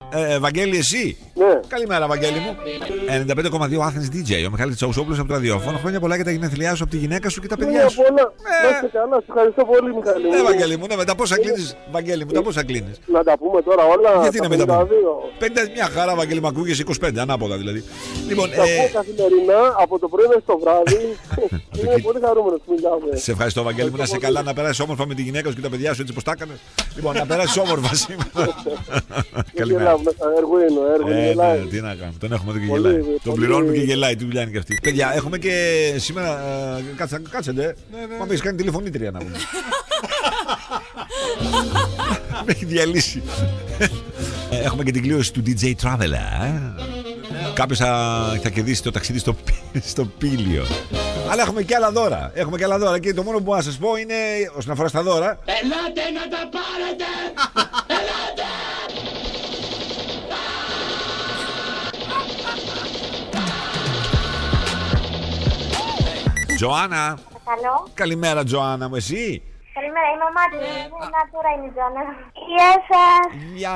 Βαγγέλη, εσύ. Ναι. Καλημέρα, Βαγγέλη μου. 95,2 Athens DJ. Ο Μιχάλης Τσαουσόπουλος από το ραδιόφωνο. Χρόνια πολλά για τα γενέθλιά σου από τη γυναίκα σου και τα παιδιά σου. Να είστε καλά, σε ευχαριστώ πολύ, Μιχάλη. Ναι, Βαγγέλη μου, ναι, με τα πόσα κλείνεις. Βαγγέλη μου, τα πόσα κλείνεις. Να τα πούμε τώρα όλα. Γιατί να με τα πούμε. 52. Μια χαρά, Βαγγέλη, μου ακούγες 25, ανάποδα δηλαδή. Λοιπόν, τα ακούω καθημερινά από το πρωί μέχρι το βράδυ. Είμαι πολύ χαρούμενος που μιλάμε. Σε ευχαριστώ, Βαγγέλη μου, να είσαι καλά, να περάσεις όμορφα με τη γυναίκα σου και τα παιδιά σου έτσι πως τα έκανες. Λοιπόν, να περάσεις όμορφα σήμερα. Καλημέρα. Έργο, τι να κάνουμε, τον έχουμε εδώ και γελάει. Τον πληρώνουμε και γελάει, τι δουλειά είναι και αυτή. Παιδιά, έχουμε και σήμερα. Κάτσετε. Μα με έχει κάνει τηλεφωνήτρια να πούμε. Με έχει διαλύσει. Έχουμε και την κλήρωση του DJ Traveler. Κάποιος θα κερδίσει το ταξίδι στο Πήλιο. Αλλά έχουμε και άλλα δώρα. Έχουμε και άλλα δώρα. Και το μόνο που μπορώ να σας πω είναι, όσον αφορά στα δώρα. Ελάτε να τα πάρετε! Ελάτε! Τζοάννα. Καλό. Καλημέρα, Τζοάννα μου, εσύ. Καλημέρα, είμαι ο Μάτιος. Τώρα είναι η Τζοάννα. Γεια σας. Γεια.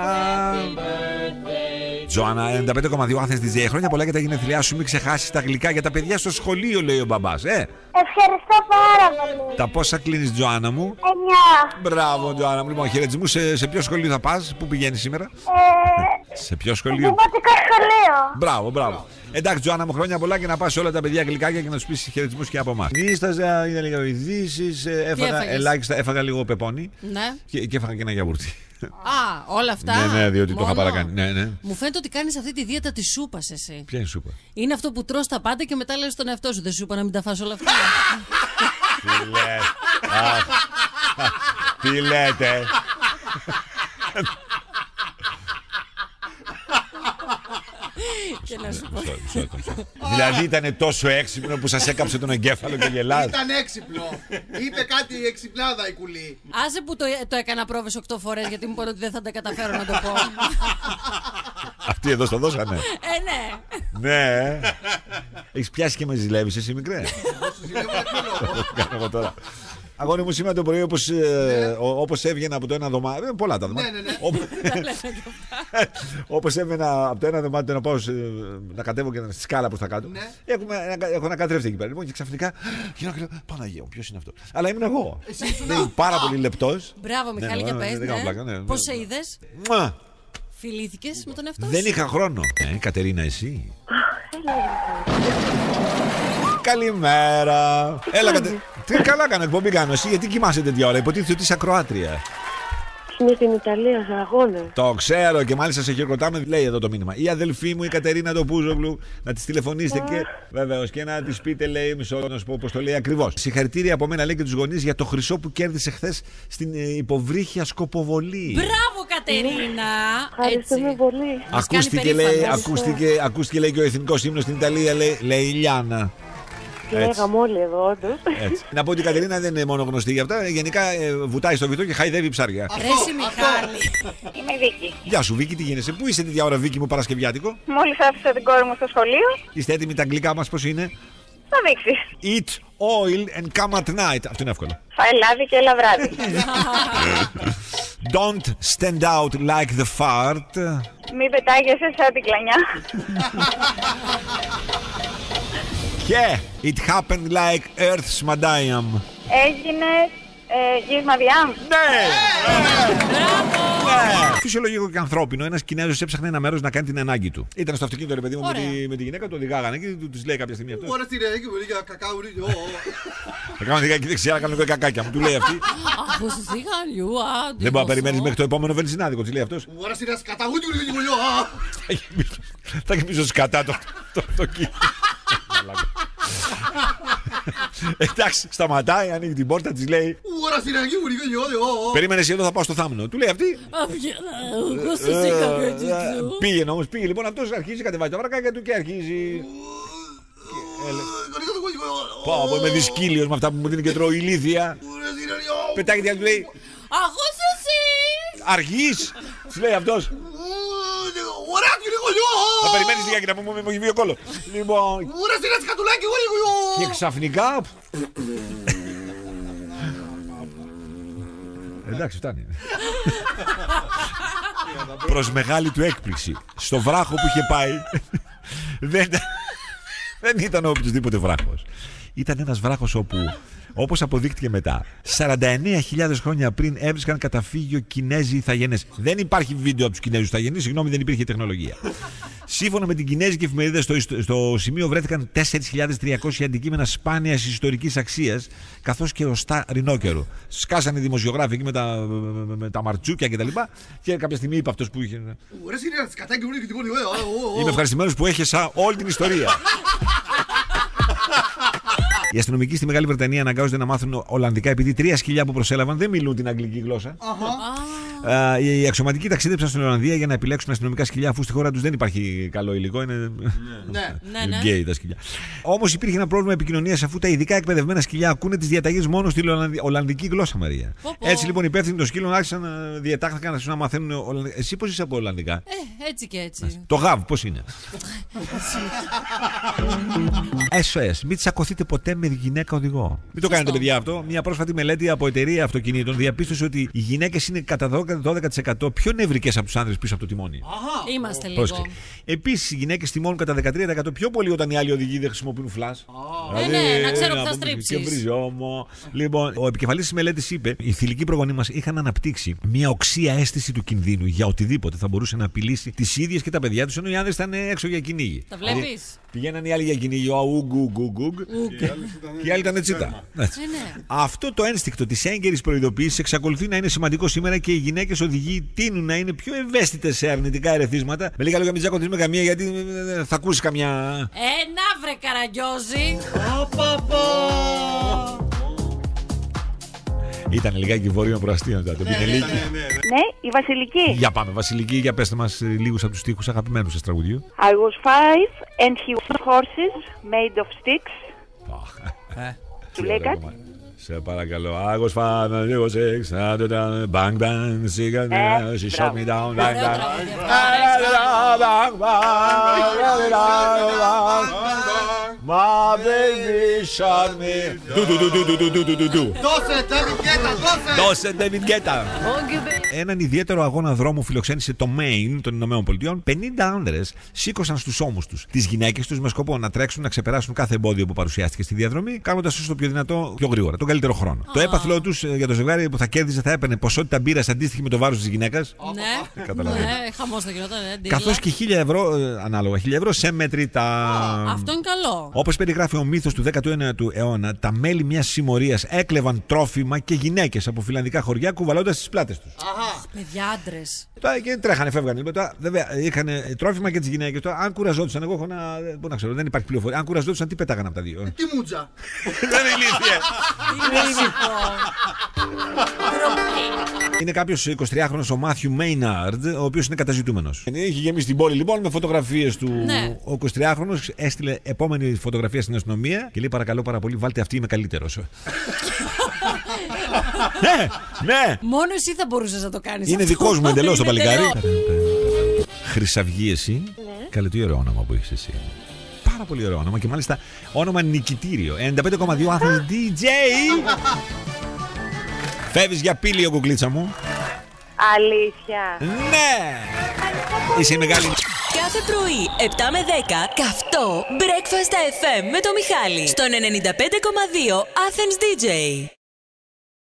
Τζοάννα, 95,2 Athens DJ. Χρόνια πολλά για τα γενέθλιά σου. Μην ξεχάσεις τα γλυκά για τα παιδιά στο σχολείο, λέει ο μπαμπάς. Ευχαριστώ πάρα πολύ. Τα πόσα κλείνεις, Τζοάννα μου? 9. Μπράβο, Τζοάννα μου. Λοιπόν, χαιρετισμούς. Σε ποιο σχολείο θα πας, πού πηγαίνεις σήμερα? Σε ποιο σχολείο? Δημοτικό σχολείο. Μπράβο, μπράβο. Εντάξει, Τζοάννα μου, χρόνια πολλά και να πας σε όλα τα παιδιά γλυκάκια και να τους πεις χαιρετισμούς και από εμάς. Νίσταζα, είδα λίγο ειδήσεις, ελάχιστα, έφαγα λίγο πεπόνι. Ναι. Και έφαγα και ένα γιαούρτι. Α, όλα αυτά. Ναι, διότι το είχα παρακάνει. Ναι. Μου φαίνεται ότι κάνεις αυτή τη δίαιτα της σούπας εσύ. Ποια είναι η σούπα? Είναι αυτό που τρως τα πάντα και μετά λες στον εαυτό σου. Δεν σου είπα να μην τα φας όλα αυτά. Τι λες? Τι λέτε? Και να σου πω. Δηλαδή ήταν τόσο έξυπνο που σας έκαψε τον εγκέφαλο και γελάς? Ήταν έξυπνο. Είπε κάτι εξυπνάδα η κουλή. Άσε που το έκανα πρόβες 8 φορές γιατί μου είπαν ότι δεν θα τα καταφέρω να το πω. Αυτοί εδώ στο δώσανε. Ναι. Ναι. Έχεις πιάσει και με ζηλεύεις εσύ, μικρέ? Κάνω εγώ τώρα. Αγώνι μου, σήμερα το πρωί όπως έβγαινα από το ένα δωμάτιο. Πολλά τα δωμάτια. Όπως έβγαινα από το ένα δωμάτιο να πάω να κατέβω και στη σκάλα προς τα κάτω. Έχω ένα καθρέφτη εκεί πέρα. Λοιπόν, και ξαφνικά γυρνάω και λέω, Παναγία μου, ποιος είναι αυτό? Αλλά ήμουν εγώ. Είναι πάρα πολύ λεπτός. Μπράβο, Μιχάλη, για πες. Πώς σε είδες? Φιλήθηκες με τον εαυτό σου? Δεν είχα χρόνο. Κατερίνα, εσύ? Καλημέρα. Έλα, τι καλά κάνω, εκπομπή κάνω. Εσύ γιατί κοιμάσαι τέτοια ώρα? Υποτίθεται ότι είσαι ακροάτρια. Είναι στην Ιταλία, σε αγώνα. Το ξέρω και μάλιστα σε χειροκροτάμε. Λέει εδώ το μήνυμα. Η αδελφή μου, η Κατερίνα Τοπούζογλου, να τη τηλεφωνήσετε και βεβαίως και να τη πείτε, λέει, μισό να σου πω πώς το λέει ακριβώς. Συγχαρητήρια από μένα, λέει, και τους γονείς για το χρυσό που κέρδισε χθες στην υποβρύχια σκοποβολή. Μπράβο, Κατερίνα! Ευχαριστούμε πολύ. Ακούστηκε, λέει, και ο εθνικός ύμνος στην Ιταλία, λέει Ιλιάνα. Λέγαμε όλοι εδώ, όντως. Να πω ότι η Κατερίνα δεν είναι μόνο γνωστή για αυτά. Γενικά βουτάει στο βυθό και χαϊδεύει ψάρια. Ρέση, Μιχάλη. Είμαι η Βίκη. Γεια σου, Βίκη, τι γίνεσαι? Πού είσαι τέτοια ώρα, Βίκη μου, Παρασκευιάτικο? Μόλις άφησα την κόρη μου στο σχολείο. Είστε έτοιμοι? Τα αγγλικά μας πώς είναι? Θα δείξεις. Eat oil and come at night. Αυτό είναι εύκολο. Φάει λάδι και έλα βράδυ. Don't stand out like the fart. Μην πετάγεσαι σαν την κλανιά. Και it happened like Earth's Madame. Έγινε γύρισμα διάμ. Ναι! Ναι! Φυσιολογικό και ανθρώπινο. Ένας Κινέζος έψαχνε ένα μέρος να κάνει την ανάγκη του. Ήταν στο αυτοκίνητο, ρε παιδί μου, με τη γυναίκα του, οδηγάγανε και του λέει κάποια στιγμή αυτό. Θα κάνω δικά και δεξιά, να κάνω και κακάκια μου. Του λέει αυτή. Δεν μπορεί να περιμένεις μέχρι το επόμενο βενζινάδικο, της λέει αυτός. Θα γεμίσω σκατά το αυτοκίνητο. Εντάξει, σταματάει, ανοίγει την πόρτα, της λέει. Περίμενε εσύ εδώ, θα πάω στο θάμνο. Του λέει αυτή. Πήγαινε όμως, πήγε λοιπόν αυτός, αρχίζει, κατεβάζει τα βρακάκια του και αρχίζει. Πάω με δυσκύλιος με αυτά που μου δίνει και τρώω ηλίθεια. Πετάει και του λέει. Αγώς εσύ! Αργείς, της λέει αυτός. Θα περιμένεις λίγα και να πούμε με βγει ο κόλλο. Λοιπόν. Και ξαφνικά. Εντάξει, φτάνει. προς μεγάλη του έκπληξη, στο βράχο που είχε πάει δεν ήταν οποιοδήποτε βράχος. Ήταν ένας βράχος όπου, όπως αποδείχτηκε μετά, 49.000 χρόνια πριν έβρισκαν καταφύγιο Κινέζοι ηθαγενείς. Δεν υπάρχει βίντεο από τους Κινέζους ηθαγενείς, συγγνώμη, δεν υπήρχε τεχνολογία. Σύμφωνα με την Κινέζικη εφημερίδα, στο σημείο βρέθηκαν 4.300 αντικείμενα σπάνιας ιστορικής αξίας, καθώς και οστά ρινόκερου. Σκάσανε οι δημοσιογράφοι εκεί με τα μαρτσούκια κτλ. Και κάποια στιγμή είπε αυτός που είχε. Είμαι ευχαριστημένος που έχεσα όλη την ιστορία. Οι αστυνομικοί στη Μεγάλη Βρετανία αναγκάζονται να μάθουν Ολλανδικά επειδή 3 σκυλιά που προσέλαβαν δεν μιλούν την αγγλική γλώσσα. Οι αξιωματικοί ταξίδεψαν στην Ολλανδία για να επιλέξουν αστυνομικά σκυλιά, αφού στη χώρα τους δεν υπάρχει καλό υλικό. Είναι γκέι τα σκυλιά. Όμως υπήρχε ένα πρόβλημα επικοινωνίας, αφού τα ειδικά εκπαιδευμένα σκυλιά ακούνε τις διαταγές μόνο στη Ολλανδική γλώσσα, Μαρία. Έτσι λοιπόν οι υπεύθυνοι των σκύλων άρχισαν να διατάχθηκαν να μαθαίνουν Ολλανδικά. Εσύ πώς είσαι από Ολλανδικά? Έτσι και έτσι. Το γάβ πώς είναι? SOS, μην τσακωθείτε ποτέ με γυναίκα οδηγό. Μην το κάνετε, παιδιά, αυτό. Μια πρόσφατη μελέτη από εταιρεία αυτοκινήτων διαπίστωσε ότι οι γυναίκες είναι κατά 12% πιο νευρικές από τους άνδρες πίσω από το τιμόνι. Είμαστε λίγο. Επίσης, οι γυναίκες τιμώνουν κατά 13% πιο πολύ όταν οι άλλοι οδηγοί δεν χρησιμοποιούν φλας. Ναι, να ξέρω που θα στρίψεις. Και βριζόμο. Λοιπόν, ο επικεφαλής της μελέτης είπε: οι θηλυκοί προγονείς μας είχαν αναπτύξει μια οξία αίσθηση του κινδύνου για οτιδήποτε θα μπορούσε να απειλήσει τις ίδιες και τα παιδιά τους, ενώ οι άνδρες ήταν έξω για κυνήγι. Τα βλέπεις? Πηγαίναν οι άλλοι για κυνήγι, και οι άλλοι ήταν τσίτα. Αυτό το ένστικτο της έγκαιρης προειδοποίησης εξακολουθεί να είναι σημαντικό σήμερα και οι γυναίκες οδηγοί τείνουν να είναι πιο ευαίσθητες σε αρνητικά ερεθίσματα. Με λίγα λόγια, μην τσακωθείς με καμία, γιατί θα ακούσεις καμιά. Να βρε Καραγκιόζη. Ήταν λιγάκι βόρειο προαστείο τότε. Ναι, η Βασιλική. Για πάμε, Βασιλική, για πέστε μας λίγους από τους στίχους αγαπημένους σας τραγουδιού. I was 5 and he was horses made of sticks. Του λέει κάτι? Σε παρακαλώ. I was 5 and he was 6. Bang bang, she shot me down. Bang bang. My baby shot me. Δώσε David Guetta. Έναν ιδιαίτερο αγώνα δρόμου φιλοξένησε το Maine των Ηνωμένων Πολιτειών. 50 άνδρες σήκωσαν στους ώμους τους τις γυναίκες τους με σκοπό να τρέξουν, να ξεπεράσουν κάθε εμπόδιο που παρουσιάστηκε στη διαδρομή, κάνοντας όσο το πιο δυνατό, πιο γρήγορα, τον καλύτερο χρόνο. Το έπαθλό τους για το ζευγάρι που θα κέρδιζε θα έπαιρνε ποσότητα μπύρας αντίστοιχη με το βάρος της γυναίκας. Ναι, χαμός θα γινόταν. Καθώς και 1.000 ευρώ, ανάλογα 1.000 ευρώ σε μετρητά. Αυτό είναι καλό. Όπως περιγράφει ο μύθος του 19ου αιώνα, τα μέλη μιας συμμορίας έκλεβαν τρόφιμα και γυναίκες από φιλανδικά χωριά κουβαλώντας τις πλάτες τους. Παιδιά, άντρες. Τώρα και τρέχανε, φεύγανε. Βέβαια, είχαν τρόφιμα και τις γυναίκες. Τώρα, αν κουραζόντουσαν, εγώ έχω να. Πού να ξέρω, δεν υπάρχει πληροφορία. Αν κουραζόντουσαν, τι πέταγαν από τα δύο? Τι μούτζα. Δεν είναι ηλίθεια. Είναι κάποιος 23χρονος, ο Μάθιου Μέιναρντ, ο οποίος είναι καταζητούμενος. Είχε γεμίσει την πόλη λοιπόν με φωτογραφίες του. Ναι. Ο 23χρονος έστειλε επόμενη φωτογραφία στην αστυνομία και λέει: παρακαλώ πάρα πολύ, βάλτε αυτή, είμαι καλύτερος. Ναι! Μόνο εσύ θα μπορούσες να το κάνεις. Είναι δικός μου εντελώς το παλικάρι. Χρυσαυγή εσύ. Καλέ, τι ωραίο όνομα που έχεις εσύ. Πάρα πολύ ωραίο όνομα και μάλιστα όνομα νικητήριο. 95,2 Athens DJ. Φεύγεις για πύλιο, κουκλίτσα μου. Αλήθεια? Ναι! Είσαι μεγάλη. Κάθε πρωί 7 με 10 καυτό Breakfast FM με το Μιχάλη στον 95,2 Athens DJ.